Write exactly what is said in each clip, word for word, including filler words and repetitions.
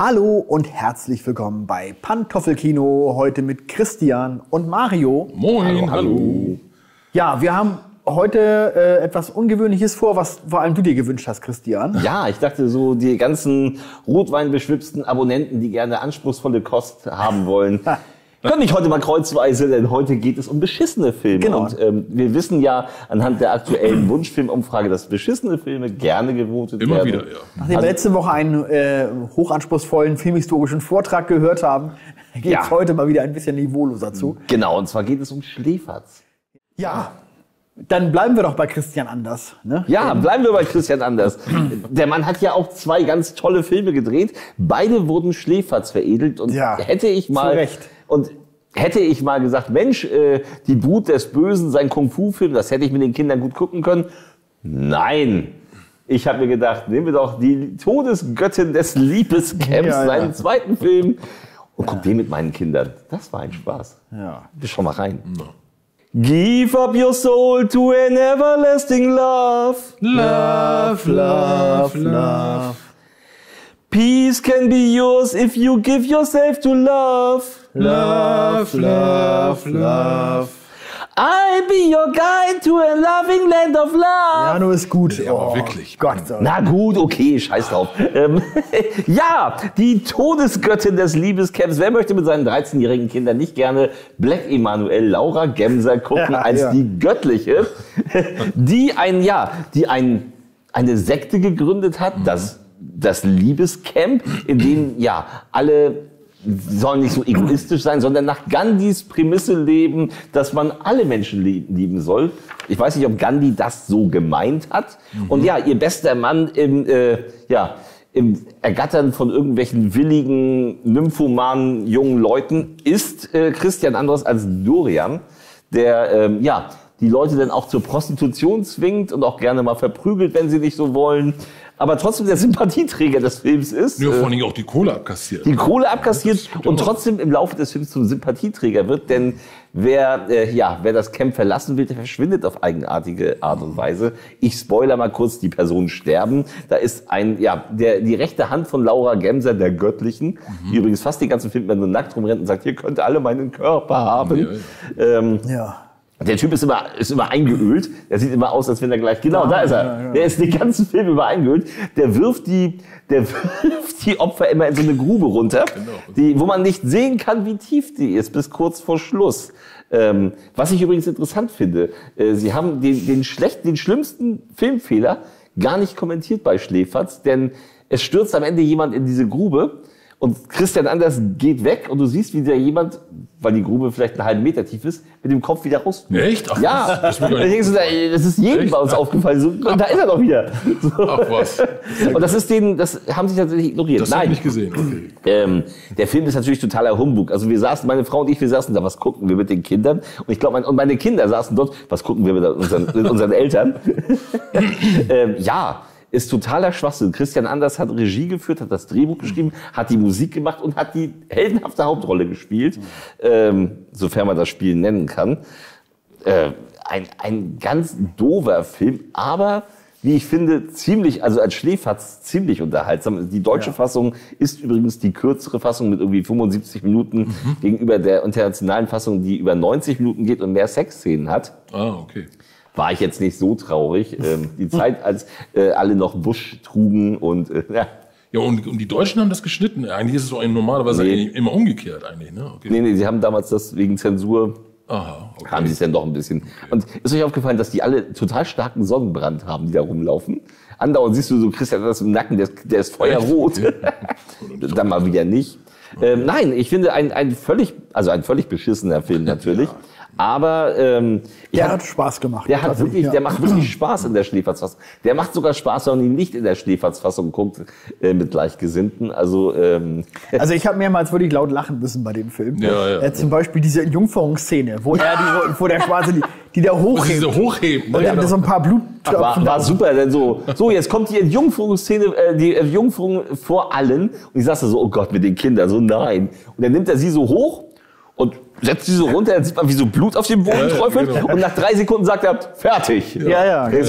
Hallo und herzlich willkommen bei Pantoffelkino, heute mit Christian und Mario. Moin, hallo. hallo. Ja, wir haben heute äh, etwas Ungewöhnliches vor, was vor allem du dir gewünscht hast, Christian. Ja, ich dachte so, die ganzen rotweinbeschwipsten Abonnenten, die gerne anspruchsvolle Kost haben wollen, können mich heute mal kreuzweise, denn heute geht es um beschissene Filme. Genau. Und ähm, wir wissen ja anhand der aktuellen Wunschfilmumfrage, dass beschissene Filme gerne gewotet Immer werden. Immer wieder, ja. Nachdem wir also, letzte Woche einen äh, hochanspruchsvollen filmhistorischen Vortrag gehört haben, geht es ja. heute mal wieder ein bisschen niveauloser zu. Genau, und zwar geht es um Schläferz. Ja. Dann bleiben wir doch bei Christian Anders. Ne? Ja, bleiben wir bei Christian Anders. Der Mann hat ja auch zwei ganz tolle Filme gedreht. Beide wurden Schläferz veredelt. Und ja, hätte ich mal zu Recht. Und hätte ich mal gesagt, Mensch, äh, die Brut des Bösen, sein Kung-Fu-Film, das hätte ich mit den Kindern gut gucken können. Nein. Ich habe mir gedacht, nehmen wir doch die Todesgöttin des Liebescamps, ja, seinen ja. zweiten Film, und ja. guck den mit meinen Kindern. Das war ein Spaß. Ja. Schau mal rein. Ja. Give up your soul to an everlasting love. Love, love, love. Peace can be yours if you give yourself to love. Love, love, love. I'll be your guide to a loving land of love. Ja, nur ist gut. Ja, aber oh, wirklich. Gott. Na gut, okay, scheiß drauf. ähm, ja, die Todesgöttin des Liebescamps. Wer möchte mit seinen dreizehnjährigen Kindern nicht gerne Black Emanuel, Laura Gemser gucken ja, als ja. die Göttliche, die ein, ja, die ein, eine Sekte gegründet hat, mhm. das, das Liebescamp, in dem, ja, alle sollen nicht so egoistisch sein, sondern nach Gandhis Prämisse leben, dass man alle Menschen lieben soll. Ich weiß nicht, ob Gandhi das so gemeint hat. Mhm. Und ja, ihr bester Mann im, äh, ja, im Ergattern von irgendwelchen willigen, nymphomanen jungen Leuten ist äh, Christian Anders als Dorian, der, ähm, ja, die Leute dann auch zur Prostitution zwingt und auch gerne mal verprügelt, wenn sie nicht so wollen. Aber trotzdem der Sympathieträger des Films ist. Ja, vor allem auch die Kohle abkassiert. Die Kohle abkassiert und trotzdem im Laufe des Films zum Sympathieträger wird. Denn wer, äh, ja, wer das Camp verlassen will, der verschwindet auf eigenartige Art und Weise. Ich spoiler mal kurz, die Personen sterben. Da ist ein, ja, der, die rechte Hand von Laura Gemser, der Göttlichen, mhm. die übrigens fast den ganzen Film nur nackt rumrennt und sagt, ihr könnt alle meinen Körper haben. Ja, ja. Ähm, ja. Der Typ ist immer, ist immer eingeölt. Der sieht immer aus, als wenn er gleich, genau, ja, da ist er. Ja, ja. Der ist den ganzen Film über eingeölt. Der wirft die, der wirft die Opfer immer in so eine Grube runter, genau. die, wo man nicht sehen kann, wie tief die ist, bis kurz vor Schluss. Ähm, was ich übrigens interessant finde, äh, sie haben den, den schlechten, den schlimmsten Filmfehler gar nicht kommentiert bei Schläferz, denn es stürzt am Ende jemand in diese Grube. Und Christian Anders geht weg und du siehst, wie der jemand, weil die Grube vielleicht einen halben Meter tief ist, mit dem Kopf wieder raus. Echt? Ach, ja. Das, das, das ist jedem Echt? bei uns aufgefallen. So, und da ist er doch wieder. So. Ach was. Und das ist denen, das haben sie tatsächlich ignoriert. Das habe ich nicht gesehen. Okay. Ähm, der Film ist natürlich totaler Humbug. Also wir saßen, meine Frau und ich, wir saßen da, was gucken wir mit den Kindern? Und ich glaube, mein, und meine Kinder saßen dort, was gucken wir mit unseren, mit unseren Eltern? ähm, ja. Ist totaler Schwachsinn. Christian Anders hat Regie geführt, hat das Drehbuch geschrieben, hat die Musik gemacht und hat die heldenhafte Hauptrolle gespielt, ähm, sofern man das Spiel nennen kann. Äh, ein, ein ganz doofer Film, aber wie ich finde, ziemlich, also als Schläferz ziemlich unterhaltsam. Die deutsche ja. Fassung ist übrigens die kürzere Fassung mit irgendwie fünfundsiebzig Minuten mhm. gegenüber der internationalen Fassung, die über neunzig Minuten geht und mehr Sexszenen hat. Ah, okay. War ich jetzt nicht so traurig. Ähm, die Zeit, als äh, alle noch Busch trugen und äh, ja. Ja, und, und die Deutschen haben das geschnitten. Eigentlich ist es so ein normalerweise nee. immer umgekehrt eigentlich, ne? Okay. Nee, nee, sie haben damals das wegen Zensur, Aha, okay. haben sie es dann doch ein bisschen. Okay. Und ist euch aufgefallen, dass die alle total starken Sonnenbrand haben, die da rumlaufen? Andauernd siehst du so Christian Anders im Nacken, der ist, der ist feuerrot. Ja. Dann mal wieder nicht. Okay. Ähm, nein, ich finde ein, ein völlig, also ein völlig beschissener Film natürlich. Ja. Aber ähm, der hat Spaß gemacht. Der hat wirklich, ja. der macht wirklich Spaß in der Schläferz-Fassung. Der macht sogar Spaß, wenn man ihn nicht in der Schläferz-Fassung guckt äh, mit Gleichgesinnten. Also ähm, also ich habe mehrmals wirklich laut lachen müssen bei dem Film. Ja, ja. Äh, zum Beispiel diese Entjungferungsszene, wo er die, wo der Schwarze die, die da hochhebt. Diese hochheben. Und dann so ein paar Bluttropfen. War, war super, denn so, so jetzt kommt die Entjungferungsszene, äh, die Entjungferung vor allen. Und ich sagte so, oh Gott, mit den Kindern, so nein. Und dann nimmt er sie so hoch und setzt sie so runter, dann sieht man, wie so Blut auf dem Boden ja, träufelt. Genau. Und nach drei Sekunden sagt er, fertig. Ja, ja. Okay, so.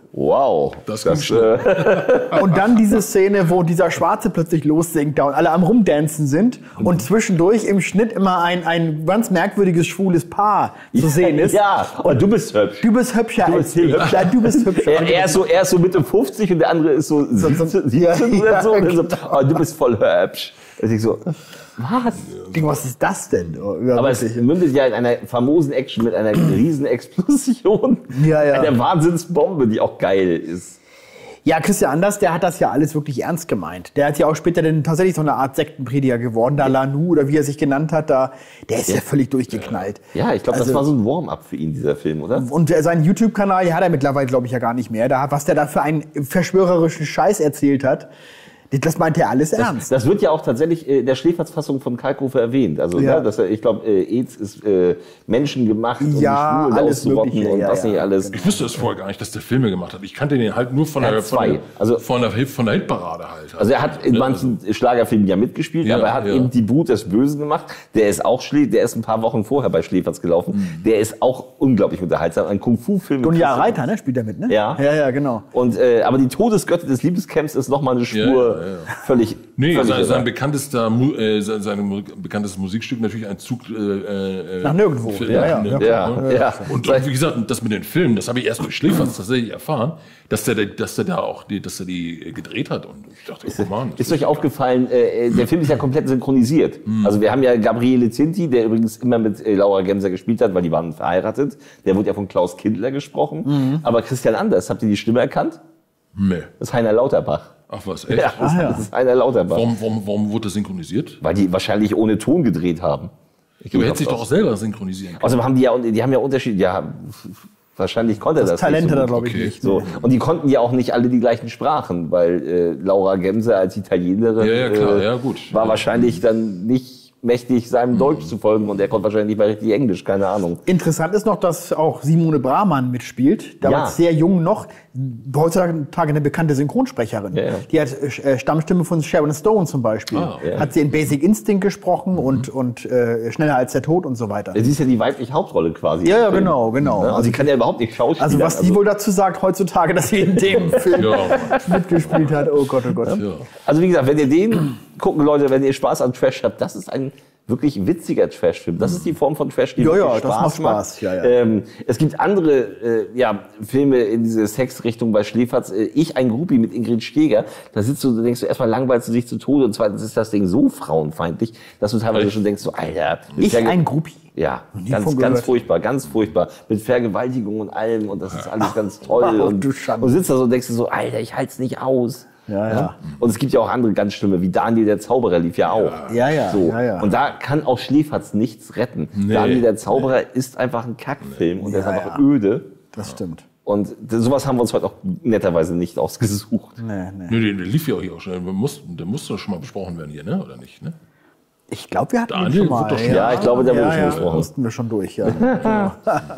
Wow. Das, das ging schnell. äh, Und dann diese Szene, wo dieser Schwarze plötzlich lossingt da und alle am Rumdancen sind und zwischendurch im Schnitt immer ein, ein ganz merkwürdiges schwules Paar zu sehen ist. Ja, und du bist hübsch. Du bist hübscher Du als bist viel ich. hübscher. Ja, du bist hübscher. Er, er, ist so, er ist so Mitte fünfzig und der andere ist so siebzehn, siebzehn ja, oder so. ja, Und so genau. oh, du bist voll hübsch. Und ich so, was? Was ist das denn? Ja, Aber es wirklich. mündet ja in einer famosen Action mit einer riesen Explosion. Ja, ja. Einer Wahnsinnsbombe, die auch geil ist. Ja, Christian Anders, der hat das ja alles wirklich ernst gemeint. Der hat ja auch später dann tatsächlich so eine Art Sektenprediger geworden, da Lanu oder wie er sich genannt hat, da, der ist ja, ja völlig durchgeknallt. Ja, ich glaube, Also, das war so ein Warm-up für ihn, dieser Film, oder? Und seinen YouTube-Kanal hat er mittlerweile, glaube ich, ja gar nicht mehr. Da, was der da für einen verschwörerischen Scheiß erzählt hat, das meint er alles ernst. Das wird ja auch tatsächlich in der Schläferz-Fassung von Kalkofe erwähnt. Also, Ja. ne, dass er, ich glaube, äh, AIDS ist äh, menschengemacht, um Ja, die Schwulen alles auszurotten Mögliche, und ja, was ja, nicht alles. Ich wusste es vorher gar nicht, dass der Filme gemacht hat. Ich kannte den halt nur von Er der, hat von zwei. der, Also- von der, von der Hitparade halt. Also er hat in Ne, manchen Schlagerfilmen ja mitgespielt, Ja, aber er hat ja. eben die Brut des Bösen gemacht. Der ist auch Schlä der ist ein paar Wochen vorher bei Schläferz gelaufen. Der ist auch unglaublich unterhaltsam. Ein Kung-Fu-Film. mit Gunja Christian- Reiter, ne, spielt er mit, ne? Ja. Ja, ja, genau. Und, äh, aber die Todesgötter des Liebescamps ist nochmal eine Spur Ja, ja, ja. völlig. Nee, völlig sein, sein irre. bekanntester, Mu- äh, sein, sein mu- bekanntestes Musikstück natürlich ein Zug äh, äh, Nach nirgendwo. Für, Ja, ja, nirgendwo, ja, ne? ja. Und, und wie gesagt, das mit den Filmen, das habe ich erst durch Schläferz tatsächlich erfahren, dass der, dass der da auch die, dass der die gedreht hat. Und ich dachte, oh Mann. das Ist euch aufgefallen, äh, der Film ist ja komplett synchronisiert. Also wir haben ja Gabriele Zinti, der übrigens immer mit äh, Laura Gemser gespielt hat, weil die waren verheiratet. Der wurde ja von Klaus Kindler gesprochen. Aber Christian Anders, habt ihr die Stimme erkannt? Nee. Das ist Heiner Lauterbach. Ach was, echt? Ja, das, Ah, ja. das ist Heiner Lauterbach. Warum, warum, warum wurde das synchronisiert? Weil die wahrscheinlich ohne Ton gedreht haben. Ich Du gehe hättest dich davon doch auch aus. selber synchronisieren können. Außerdem haben die ja, die haben ja Unterschiede. Ja, wahrscheinlich konnte er das, Das Talent nicht hat so er, gut. glaube ich, Okay. nicht. So. Und die konnten ja auch nicht alle die gleichen Sprachen, weil äh, Laura Gemser als Italienerin Ja, ja, klar, äh, ja, gut. war Ja. wahrscheinlich dann nicht mächtig, seinem Deutsch zu folgen und er konnte wahrscheinlich nicht mal richtig Englisch, keine Ahnung. Interessant ist noch, dass auch Simone Brahmann mitspielt. Damals Ja. sehr jung noch. Heutzutage eine bekannte Synchronsprecherin. Ja, ja. Die hat äh, Stammstimme von Sharon Stone zum Beispiel. Ah, ja. Hat sie in Basic Instinct gesprochen und, und äh, Schneller als der Tod und so weiter. Sie ist ja die weibliche Hauptrolle quasi. Ja, ja, im Film. genau, genau. Ne? Und sie kann ja überhaupt nicht schauspielen. Also was die wohl dazu sagt heutzutage, dass sie in dem Film Ja, mitgespielt hat. Oh Gott, oh Gott. ja. Also wie gesagt, wenn ihr den gucken, Leute, wenn ihr Spaß an Trash habt, das ist ein wirklich witziger Trash-Film. Das ist die Form von Trash, die Ja, wirklich ja, das Spaß macht Spaß. macht. Ja, ja. Ähm, es gibt andere äh, ja, Filme in diese Sexrichtung bei Schläferz. Äh, ich, ein Groupie mit Ingrid Steeger. Da sitzt du, da denkst du, erstmal langweilst du dich zu Tode und zweitens ist das Ding so frauenfeindlich, dass du teilweise Echt? schon denkst, so, Alter. Ich Verge- ein Groupie. Ja, Nie ganz, von ganz gehört. furchtbar, ganz furchtbar. Mit Vergewaltigung und allem und das ist alles ganz toll. Ach, und du Schande. und sitzt da so und denkst du so, Alter, ich halt's nicht aus. Ja, ja. Und es gibt ja auch andere ganz schlimme, wie Daniel der Zauberer lief ja auch. Ja, ja, So. ja, ja. Und da kann auch Schläferz nichts retten. Nee. Daniel der Zauberer ist einfach ein Kackfilm und der Ja, ist einfach ja. öde. Das stimmt. Und d- sowas haben wir uns heute auch netterweise nicht ausgesucht. Nee, nee. Nö, der, der lief ja auch hier auch schon. Der musste, der musste doch schon mal besprochen werden hier, ne? Oder nicht? Ne? Ich glaube, wir hatten ihn Daniel schon mal. wird doch schon- Ja, ich glaube, der wurde ja, schon ja, besprochen. mussten wir schon durch, ja.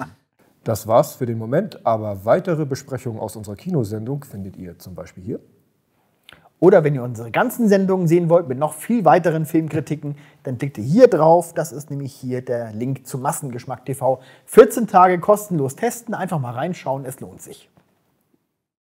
Das war's für den Moment, aber weitere Besprechungen aus unserer Kinosendung findet ihr zum Beispiel hier. Oder wenn ihr unsere ganzen Sendungen sehen wollt mit noch viel weiteren Filmkritiken, dann klickt ihr hier drauf. Das ist nämlich hier der Link zu Massengeschmack T V. vierzehn Tage kostenlos testen, einfach mal reinschauen, es lohnt sich.